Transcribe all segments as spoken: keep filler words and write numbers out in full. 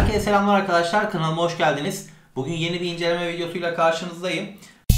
Herkese selamlar arkadaşlar, kanalıma hoş geldiniz. Bugün yeni bir inceleme videosuyla karşınızdayım.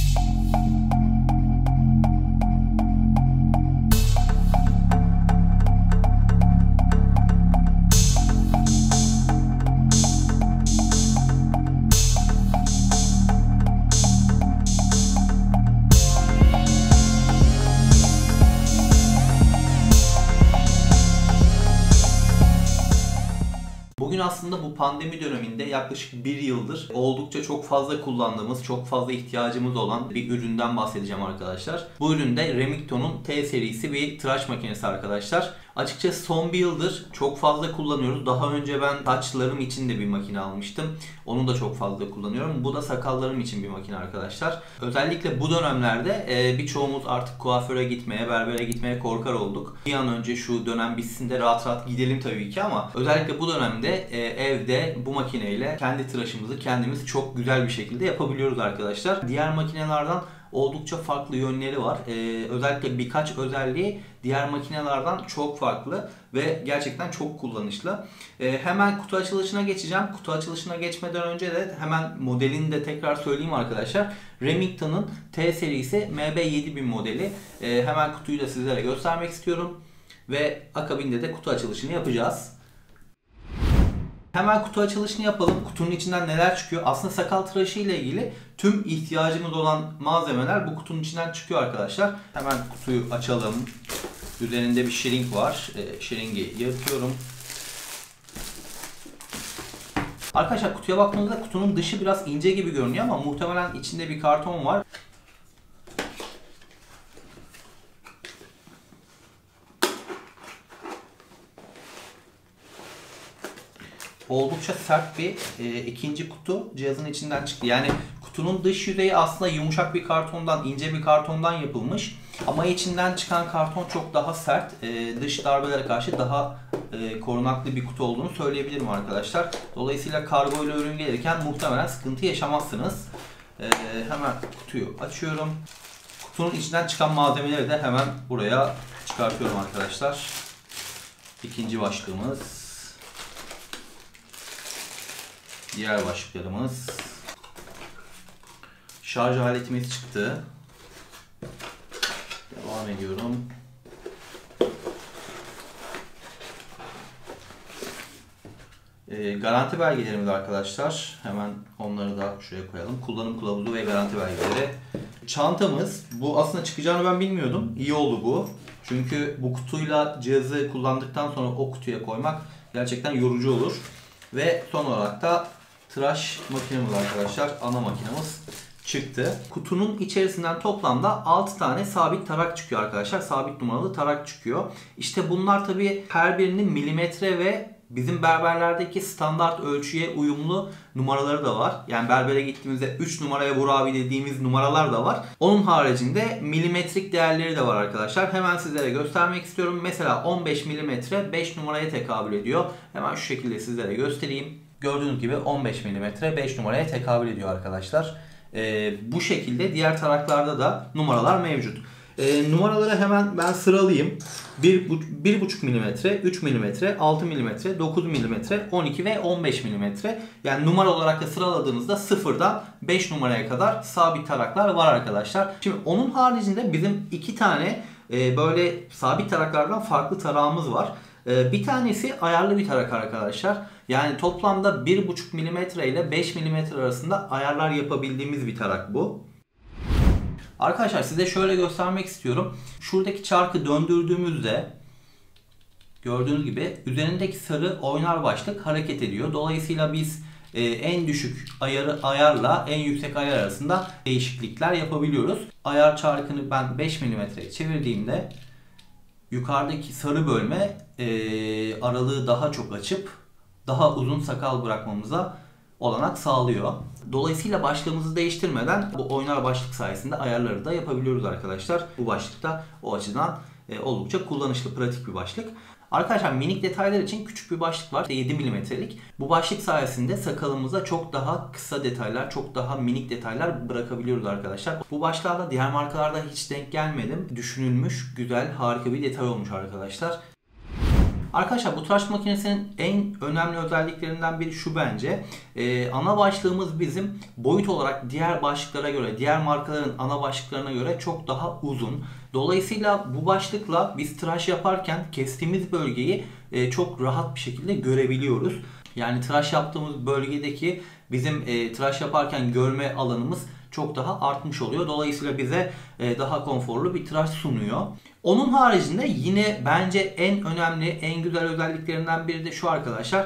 Bugün aslında bu pandemi döneminde yaklaşık bir yıldır oldukça çok fazla kullandığımız, çok fazla ihtiyacımız olan bir üründen bahsedeceğim arkadaşlar. Bu ürün de Remington'un T serisi bir tıraş makinesi arkadaşlar. Açıkçası son bir yıldır çok fazla kullanıyoruz. Daha önce ben saçlarım için de bir makine almıştım. Onu da çok fazla kullanıyorum. Bu da sakallarım için bir makine arkadaşlar. Özellikle bu dönemlerde birçoğumuz artık kuaföre gitmeye, berbere gitmeye korkar olduk. Bir an önce şu dönem bitsin de rahat rahat gidelim tabii ki, ama özellikle bu dönemde evde bu makineyle kendi tıraşımızı kendimiz çok güzel bir şekilde yapabiliyoruz arkadaşlar. Diğer makinelerden oldukça farklı yönleri var. Ee, özellikle birkaç özelliği diğer makinelerden çok farklı ve gerçekten çok kullanışlı. Ee, hemen kutu açılışına geçeceğim. Kutu açılışına geçmeden önce de hemen modelini de tekrar söyleyeyim arkadaşlar. Remington'un T serisi M B yedi bin modeli. Ee, hemen kutuyu da sizlere göstermek istiyorum. Ve akabinde de kutu açılışını yapacağız. Hemen kutu açılışını yapalım. Kutunun içinden neler çıkıyor? Aslında sakal tıraşı ile ilgili tüm ihtiyacımız olan malzemeler bu kutunun içinden çıkıyor arkadaşlar. Hemen kutuyu açalım. Üzerinde bir şiring var. E, şiringi yapıyorum. Arkadaşlar kutuya baktığımızda kutunun dışı biraz ince gibi görünüyor ama muhtemelen içinde bir karton var. Oldukça sert bir e, ikinci kutu cihazın içinden çıktı. Yani kutunun dış yüzeyi aslında yumuşak bir kartondan, ince bir kartondan yapılmış. Ama içinden çıkan karton çok daha sert. E, dış darbelere karşı daha e, korunaklı bir kutu olduğunu söyleyebilirim arkadaşlar. Dolayısıyla kargo ile ürün gelirken muhtemelen sıkıntı yaşamazsınız. E, hemen kutuyu açıyorum. Kutunun içinden çıkan malzemeleri de hemen buraya çıkartıyorum arkadaşlar. İkinci başlığımız. Diğer başlıklarımız. Şarj aletimiz çıktı. Devam ediyorum. Ee, garanti belgelerimiz arkadaşlar. Hemen onları da şuraya koyalım. Kullanım kılavuzu ve garanti belgeleri. Çantamız. Bu aslında çıkacağını ben bilmiyordum. İyi oldu bu. Çünkü bu kutuyla cihazı kullandıktan sonra o kutuya koymak gerçekten yorucu olur. Ve son olarak da tıraş makinemiz arkadaşlar, ana makinemiz çıktı. Kutunun içerisinden toplamda altı tane sabit tarak çıkıyor arkadaşlar. Sabit numaralı tarak çıkıyor. İşte bunlar tabii her birinin milimetre ve bizim berberlerdeki standart ölçüye uyumlu numaraları da var. Yani berbere gittiğimizde üç numaraya vur abi dediğimiz numaralar da var. Onun haricinde milimetrik değerleri de var arkadaşlar. Hemen sizlere göstermek istiyorum. Mesela on beş milimetre beş numaraya tekabül ediyor. Hemen şu şekilde sizlere göstereyim. Gördüğünüz gibi on beş milimetre beş numaraya tekabül ediyor arkadaşlar. Ee, bu şekilde diğer taraklarda da numaralar mevcut. Ee, numaraları hemen ben sıralayayım. bir buçuk milimetre, üç milimetre, altı milimetre, dokuz milimetre, on iki ve on beş milimetre. Yani numara olarak da sıraladığınızda sıfırdan beş numaraya kadar sabit taraklar var arkadaşlar. Şimdi onun haricinde bizim iki tane e, böyle sabit taraklardan farklı tarağımız var. E, bir tanesi ayarlı bir tarak arkadaşlar. Yani toplamda bir buçuk milimetre ile beş milimetre arasında ayarlar yapabildiğimiz bir tarak bu. Arkadaşlar size şöyle göstermek istiyorum. Şuradaki çarkı döndürdüğümüzde gördüğünüz gibi üzerindeki sarı oynar başlık hareket ediyor. Dolayısıyla biz e, en düşük ayarı ayarla en yüksek ayar arasında değişiklikler yapabiliyoruz. Ayar çarkını ben beş milimetreye çevirdiğimde yukarıdaki sarı bölme e, aralığı daha çok açıp daha uzun sakal bırakmamıza olanak sağlıyor. Dolayısıyla başlığımızı değiştirmeden bu oynar başlık sayesinde ayarları da yapabiliyoruz arkadaşlar. Bu başlıkta o açıdan e, oldukça kullanışlı, pratik bir başlık. Arkadaşlar minik detaylar için küçük bir başlık var. yedi milimetrelik. Bu başlık sayesinde sakalımıza çok daha kısa detaylar, çok daha minik detaylar bırakabiliyoruz arkadaşlar. Bu başlığa diğer markalarda hiç denk gelmedim. Düşünülmüş, güzel, harika bir detay olmuş arkadaşlar. Arkadaşlar bu tıraş makinesinin en önemli özelliklerinden biri şu bence. Ee, ana başlığımız bizim boyut olarak diğer başlıklara göre, diğer markaların ana başlıklarına göre çok daha uzun. Dolayısıyla bu başlıkla biz tıraş yaparken kestiğimiz bölgeyi e, çok rahat bir şekilde görebiliyoruz. Yani tıraş yaptığımız bölgedeki bizim e, tıraş yaparken görme alanımız çok daha artmış oluyor. Dolayısıyla bize e, daha konforlu bir tıraş sunuyor. Onun haricinde yine bence en önemli, en güzel özelliklerinden biri de şu arkadaşlar.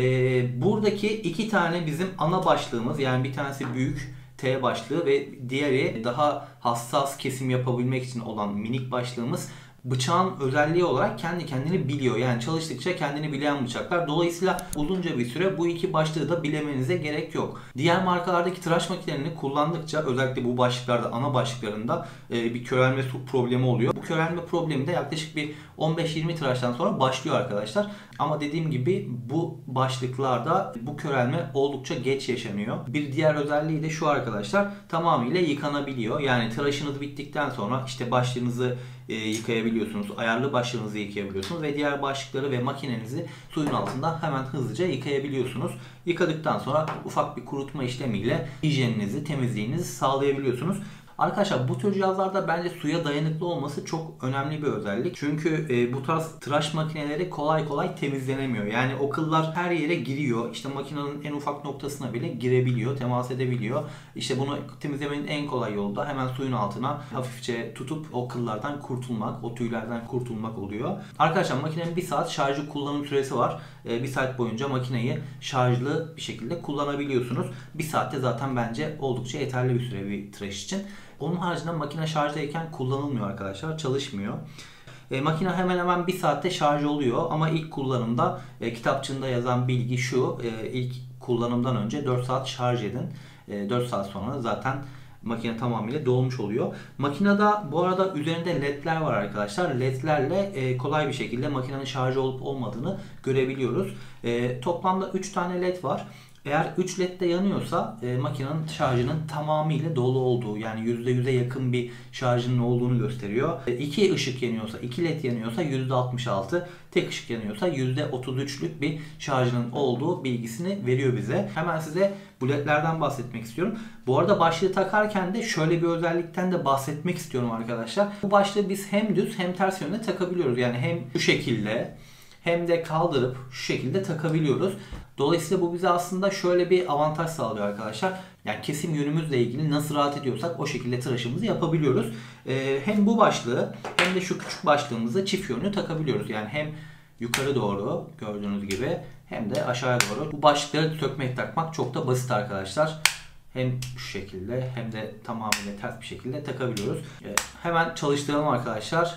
E, buradaki iki tane bizim ana başlığımız, yani bir tanesi büyük T başlığı ve diğeri daha hassas kesim yapabilmek için olan minik başlığımız. Bıçağın özelliği olarak kendi kendini biliyor. Yani çalıştıkça kendini bilen bıçaklar. Dolayısıyla uzunca bir süre bu iki başlığı da bilemenize gerek yok. Diğer markalardaki tıraş makinelerini kullandıkça, özellikle bu başlıklarda, ana başlıklarında bir körelme problemi oluyor. Bu körelme problemi de yaklaşık bir on beş yirmi tıraştan sonra başlıyor arkadaşlar. Ama dediğim gibi bu başlıklarda bu körelme oldukça geç yaşanıyor. Bir diğer özelliği de şu arkadaşlar, tamamıyla yıkanabiliyor. Yani tıraşınız bittikten sonra işte başlığınızı e, yıkayabiliyorsunuz. Ayarlı başlığınızı yıkayabiliyorsunuz ve diğer başlıkları ve makinenizi suyun altında hemen hızlıca yıkayabiliyorsunuz. Yıkadıktan sonra ufak bir kurutma işlemiyle hijyeninizi, temizliğinizi sağlayabiliyorsunuz. Arkadaşlar bu tür cihazlarda bence suya dayanıklı olması çok önemli bir özellik. Çünkü e, bu tarz tıraş makineleri kolay kolay temizlenemiyor. Yani o kıllar her yere giriyor. İşte makinenin en ufak noktasına bile girebiliyor, temas edebiliyor. İşte bunu temizlemenin en kolay yolu da hemen suyun altına hafifçe tutup o kıllardan kurtulmak, o tüylerden kurtulmak oluyor. Arkadaşlar makinenin bir saat şarjı kullanım süresi var. E, bir saat boyunca makineyi şarjlı bir şekilde kullanabiliyorsunuz. Bir saatte zaten bence oldukça yeterli bir süre bir tıraş için. Onun haricinde makine şarjdayken kullanılmıyor arkadaşlar. Çalışmıyor. E, makine hemen hemen bir saatte şarj oluyor ama ilk kullanımda e, kitapçığında yazan bilgi şu. E, ilk kullanımdan önce dört saat şarj edin. E, dört saat sonra zaten makine tamamıyla dolmuş oluyor. Makinede bu arada üzerinde ledler var arkadaşlar. Ledlerle e, kolay bir şekilde makinenin şarj olup olmadığını görebiliyoruz. E, toplamda üç tane led var. Eğer üç led de yanıyorsa e, makinenin şarjının tamamıyla dolu olduğu, yani yüzde yüze yakın bir şarjının olduğunu gösteriyor. E, iki ışık yanıyorsa, iki led yanıyorsa yüzde altmış altı, tek ışık yanıyorsa yüzde otuz üçlük bir şarjının olduğu bilgisini veriyor bize. Hemen size bu ledlerden bahsetmek istiyorum. Bu arada başlığı takarken de şöyle bir özellikten de bahsetmek istiyorum arkadaşlar. Bu başlığı biz hem düz hem ters yönde takabiliyoruz. Yani hem şu şekilde hem de kaldırıp şu şekilde takabiliyoruz. Dolayısıyla bu bize aslında şöyle bir avantaj sağlıyor arkadaşlar. Yani kesim yönümüzle ilgili nasıl rahat ediyorsak o şekilde tıraşımızı yapabiliyoruz. Ee, hem bu başlığı hem de şu küçük başlığımızı çift yönlü takabiliyoruz. Yani hem yukarı doğru gördüğünüz gibi hem de aşağıya doğru. Bu başlıkları sökmek, takmak çok da basit arkadaşlar. Hem şu şekilde hem de tamamıyla ters bir şekilde takabiliyoruz. Ee, hemen çalıştıralım arkadaşlar.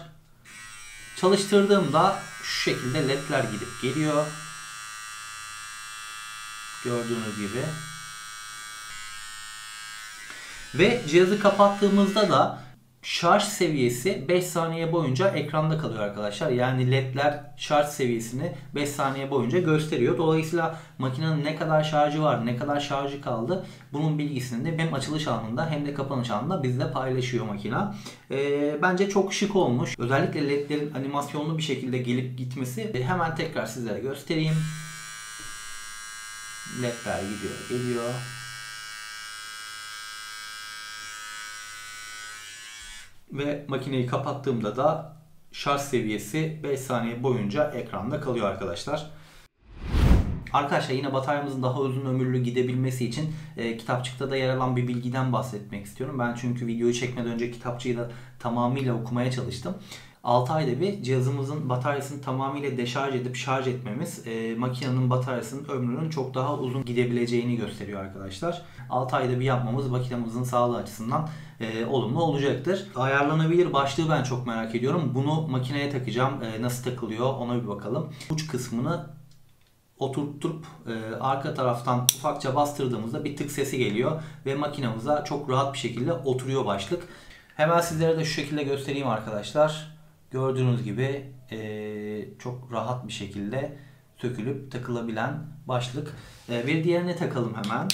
Çalıştırdığımda şu şekilde ledler gidip geliyor. Gördüğünüz gibi. Ve cihazı kapattığımızda da şarj seviyesi beş saniye boyunca ekranda kalıyor arkadaşlar. Yani ledler şarj seviyesini beş saniye boyunca gösteriyor. Dolayısıyla makinenin ne kadar şarjı var, ne kadar şarjı kaldı, bunun bilgisini de hem açılış anında hem de kapanış anında bizle paylaşıyor makine. Ee, bence çok şık olmuş. Özellikle ledlerin animasyonlu bir şekilde gelip gitmesi. Hemen tekrar sizlere göstereyim. Ledler gidiyor, geliyor. Ve makineyi kapattığımda da şarj seviyesi beş saniye boyunca ekranda kalıyor arkadaşlar. Arkadaşlar yine bataryamızın daha uzun ömürlü gidebilmesi için e, kitapçıkta da yer alan bir bilgiden bahsetmek istiyorum. Ben çünkü videoyu çekmeden önce kitapçığı da tamamıyla okumaya çalıştım. altı ayda bir cihazımızın bataryasını tamamıyla deşarj edip şarj etmemiz e, makinenin bataryasının ömrünün çok daha uzun gidebileceğini gösteriyor arkadaşlar. altı ayda bir yapmamız makinemizin sağlığı açısından e, olumlu olacaktır. Ayarlanabilir başlığı ben çok merak ediyorum. Bunu makineye takacağım. E, nasıl takılıyor ona bir bakalım. Uç kısmını oturtturup e, arka taraftan ufakça bastırdığımızda bir tık sesi geliyor ve makinemize çok rahat bir şekilde oturuyor başlık. Hemen sizlere de şu şekilde göstereyim arkadaşlar. Gördüğünüz gibi e, çok rahat bir şekilde sökülüp takılabilen başlık. E, bir diğerine takalım hemen.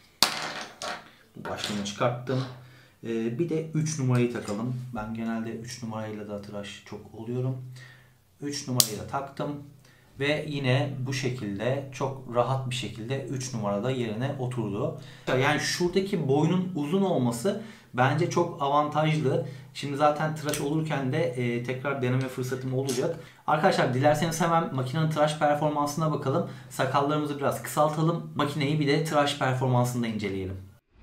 Bu başlığını çıkarttım. E, bir de üç numarayı takalım. Ben genelde üç numarayla da tıraş çok oluyorum. üç numarayı da taktım. Ve yine bu şekilde çok rahat bir şekilde üç numarada yerine oturdu. Yani şuradaki boynun uzun olması bence çok avantajlı. Şimdi zaten tıraş olurken de e, tekrar deneme fırsatım olacak. Arkadaşlar dilerseniz hemen makinenin tıraş performansına bakalım. Sakallarımızı biraz kısaltalım. Makineyi bir de tıraş performansını da inceleyelim.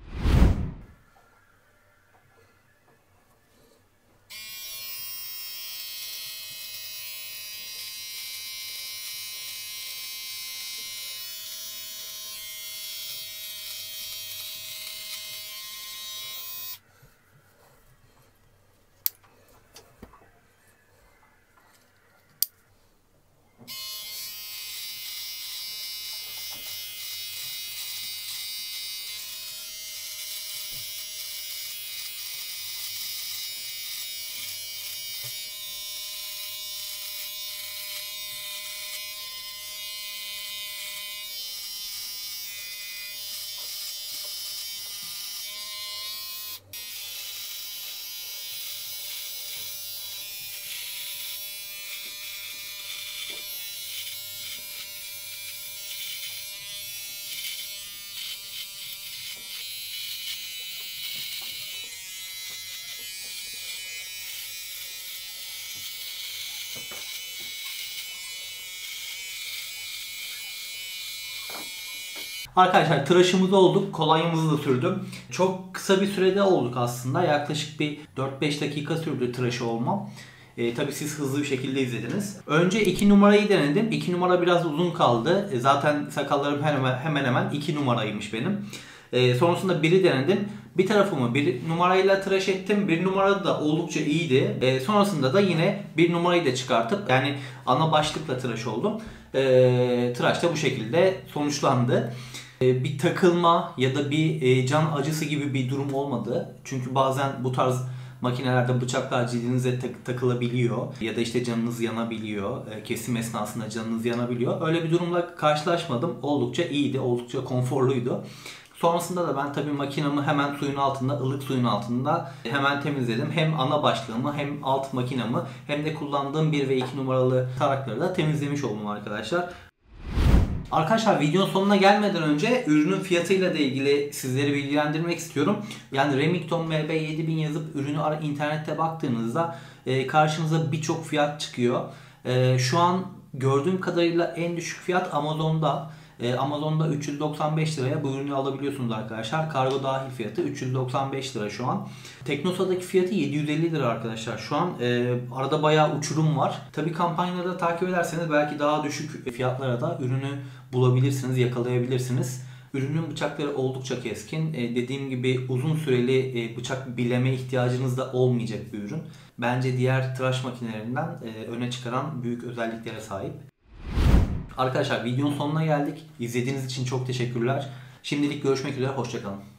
Arkadaşlar tıraşımız olduk. Kolonyamızı da sürdüm. Çok kısa bir sürede olduk aslında. Yaklaşık bir dört beş dakika sürdü tıraşı olmam. E, tabii siz hızlı bir şekilde izlediniz. Önce iki numarayı denedim. iki numara biraz uzun kaldı. E, zaten sakallarım hemen hemen hemen iki numaraymış benim. E, sonrasında biri denedim. Bir tarafımı bir numarayla tıraş ettim. Bir numarada da oldukça iyiydi. E, sonrasında da yine bir numarayı da çıkartıp yani ana başlıkla tıraş oldum. E, tıraş da bu şekilde sonuçlandı. E, bir takılma ya da bir e, can acısı gibi bir durum olmadı. Çünkü bazen bu tarz makinelerde bıçaklar cildinize tak- takılabiliyor ya da işte canınız yanabiliyor. E, kesim esnasında canınız yanabiliyor. Öyle bir durumla karşılaşmadım. Oldukça iyiydi, oldukça konforluydu. Sonrasında da ben tabii makinamı hemen suyun altında, ılık suyun altında hemen temizledim. Hem ana başlığımı hem alt makinamı hem de kullandığım bir ve iki numaralı tarakları da temizlemiş oldum arkadaşlar. Arkadaşlar videonun sonuna gelmeden önce ürünün fiyatıyla da ilgili sizleri bilgilendirmek istiyorum. Yani Remington M B yedi bin yazıp ürünü internette baktığınızda e, karşınıza birçok fiyat çıkıyor. E, şu an gördüğüm kadarıyla en düşük fiyat Amazon'da. E, Amazon'da üç yüz doksan beş liraya bu ürünü alabiliyorsunuz arkadaşlar. Kargo dahil fiyatı üç yüz doksan beş lira şu an. Teknosa'daki fiyatı yedi yüz elli lira arkadaşlar şu an. E, arada bayağı uçurum var. Tabii kampanyaları da takip ederseniz belki daha düşük fiyatlara da ürünü bulabilirsiniz, yakalayabilirsiniz. Ürünün bıçakları oldukça keskin. E, dediğim gibi uzun süreli e, bıçak bileme ihtiyacınız da olmayacak bir ürün. Bence diğer tıraş makinelerinden e, öne çıkaran büyük özelliklere sahip. Arkadaşlar videonun sonuna geldik. İzlediğiniz için çok teşekkürler. Şimdilik görüşmek üzere, hoşça kalın.